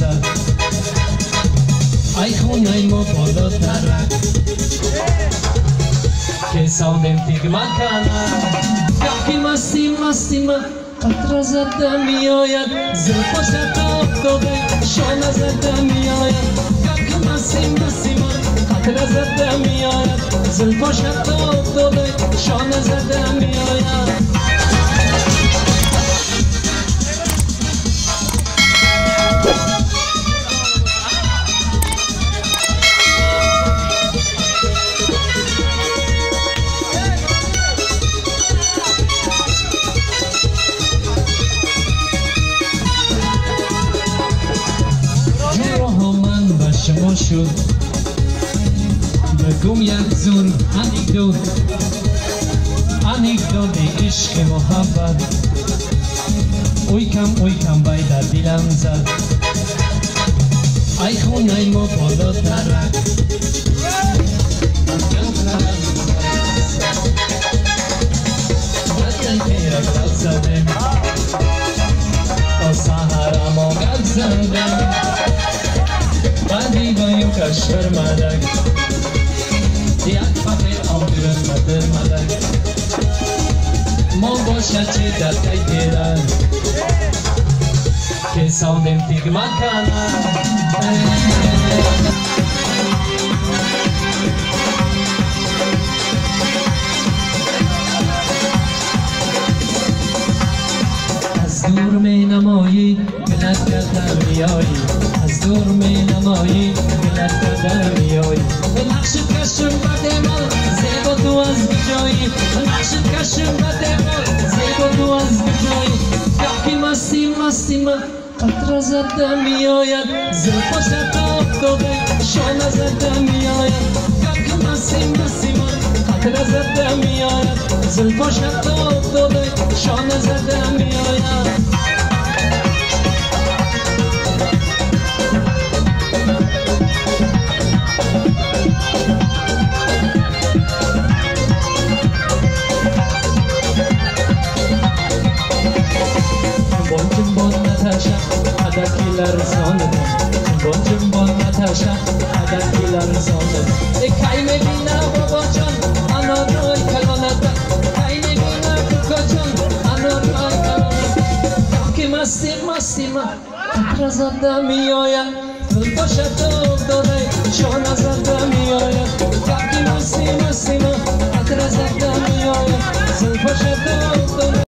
زد ای خونه ما بالاترک که ساندم تیگ مکنه گاهی مستی من قطره زده می آید زلفاش افتاده شانه زده می آید گاهی مستی من قطره زده می آید زلفاش افتاده شانه زده می آید شما شد بگم یک زور انیکدوت عشق محبت اوی کم بای در دلم زد ای خونه ما بالاترک بدن پیرک دل زدم تا سهر ما گل زدم بندی بایم کشور مدک یک فقیر آبیرم مدر مدک ما باشد چه در تیرن که ساندم تیگ مکنه از دور می نمایی گلت کردن میایی از دور می نمایی گلت کردن میایی نقشت کشم بده مال زیبا تو از بجایی نقشت کشم بده مال زیبا تو از بجایی گاهی مستی من قطره زده می آید زلفاش افتاده شانه زده می آید گاهی مستی من قطره زده می آید زلفاش افتاده شانه زده می آید Bonjumbo Natasha, Adakila Rizonda. Kaime bina babajan, anoroy kalonata. Kaime bina bukajan, anoroy kalonata. Ki masti ma, atrazada miyoya. Zulfasha dore, shona zada miyoya. Ki masti ma, atrazada miyoya.